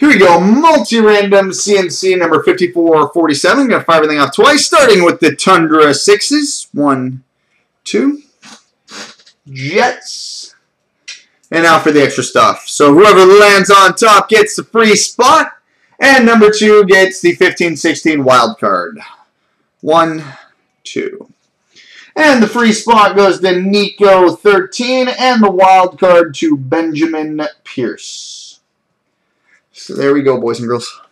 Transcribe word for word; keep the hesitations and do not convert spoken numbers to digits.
Here we go, multi-random C N C number fifty-four forty-seven. Going to fire everything off twice, starting with the Tundra sixes. One, two. Jets. And now for the extra stuff. So whoever lands on top gets the free spot. And number two gets the fifteen sixteen wild card. One, two. And the free spot goes to Nico thirteen. And the wild card to Benjamin Pierce. So there we go, boys and girls.